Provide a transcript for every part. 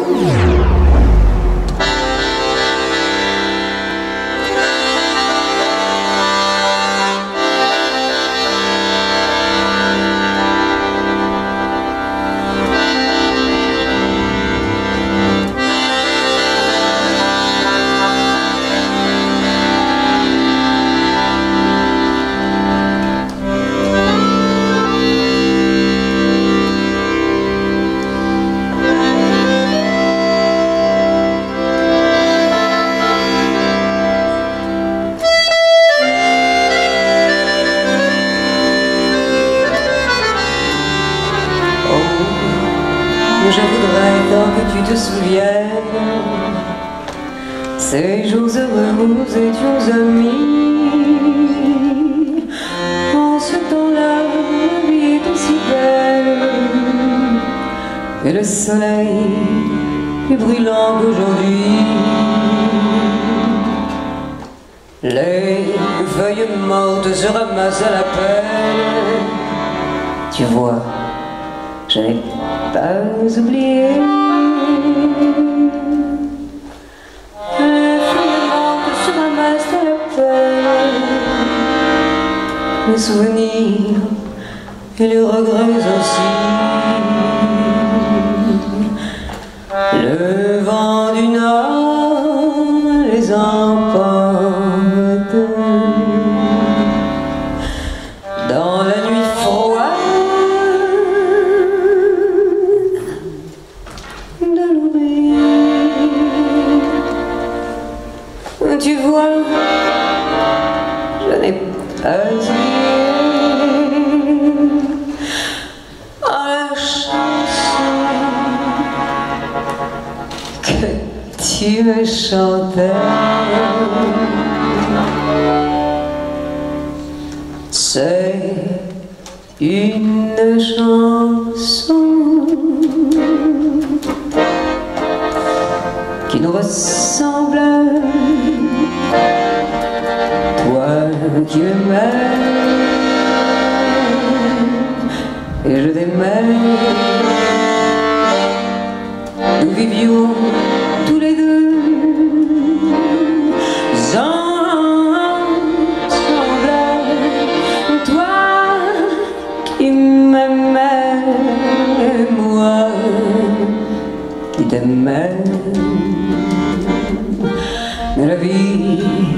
Je voudrais tant que tu te souviennes ces jours heureux où nous étions amis. En ce temps-là, la vie était si belle et le soleil plus brûlant qu'aujourd'hui. Les feuilles mortes se ramassent à la pelle. Tu vois, je n'ai pas oublié. Les feuilles mortes se ramassent à la pelle. Les souvenirs et les regrets aussi. Le vent du nord les emporte. Dans la nuit froide de l'oubli, tu vois, je n'ai pas oublié la chanson que tu me chantais. C'est une chanson qui nous ressemble. Toi qui m'aimais et je t'aimais, nous vivions tous les deux moi qui t'aimais. Mais la vie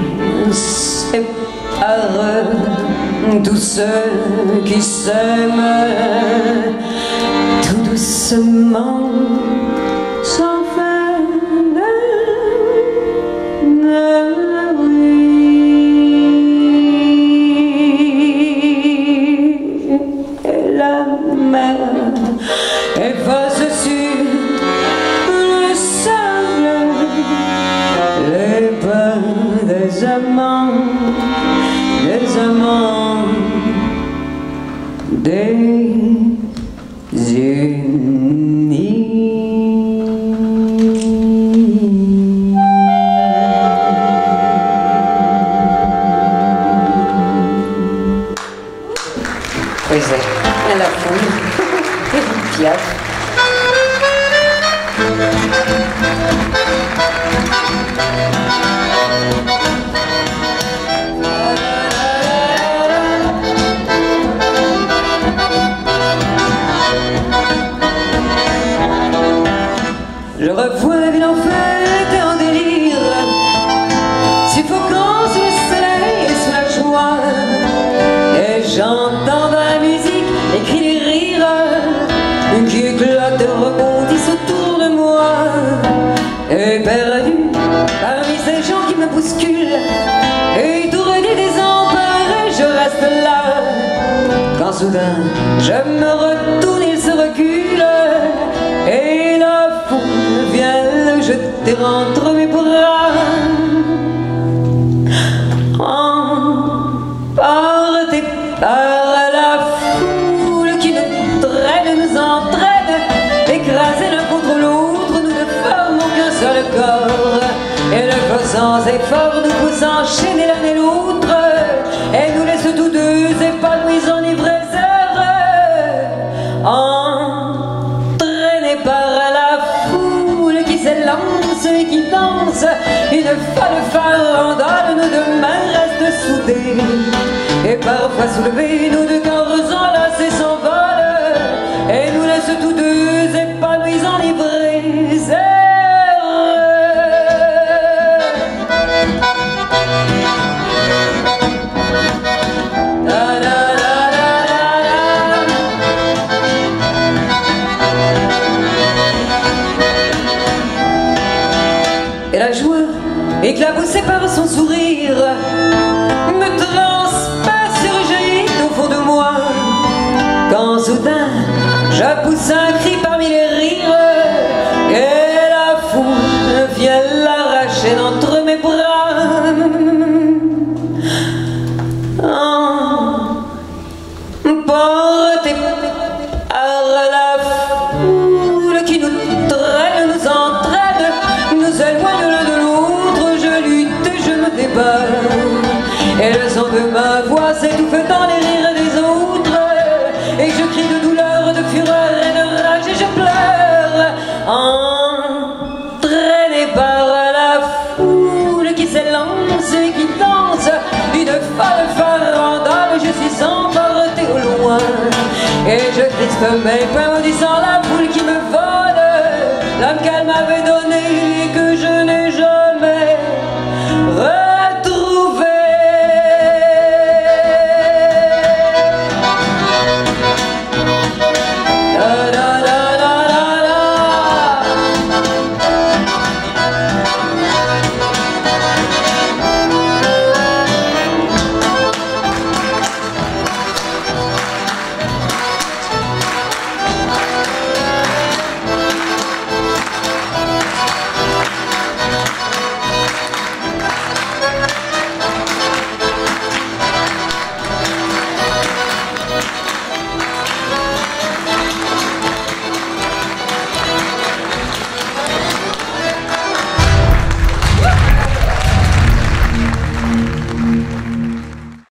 sépare tous ceux qui s'aiment tout doucement, sans fin. Efface sur le sable les pas des amants, désunis. Oui, c'est la foule. Piaf. Je revois la ville en fête et en délire, suffocant sous le soleil et sous la joie, et j'entends dans la musique les cris, les rires qui éclatent et rebondissent autour de moi. Et perdu parmi ces gens qui me bousculent, étourdi, désemparé, je reste là. Quand soudain je me retourne, il se recule et la foule vient le jeter entre mes bras. Emporté par la foule qui nous traîne, nous entraîne, écrasés l'un contre l'autre, nous ne formons qu'un seul corps. Et ne faisant effort, nous vous enchaîner l'un et l'autre, et nous laisse tous deux épanouis, enivrés, heureux, entraînés par la foule danse, une folle farandole, nos deux mains restent soudées, et parfois soulevées, nos deux corps enlacés s'envolent, et nous laissent tous deux épanouis, enivrés, et la joie, éclaboussée par son sourire, me transperce et rejaillit au fond de moi, quand soudain je pousse un cri parmi les rires, et la foule vient l'arracher d'entre mes bras. Emporté par la foule qui nous traîne, nous entraîne, nous éloigne l'un de l'autre, je lutte et je me débat, et le son de ma voix s'étouffe dans les rires des autres, et je crie de douleur, de fureur et de rage, et je pleure, entraîné par la foule qui s'élance et qui danse, une folle farandole, je suis emporté au loin, et je crispe mes pas maudissants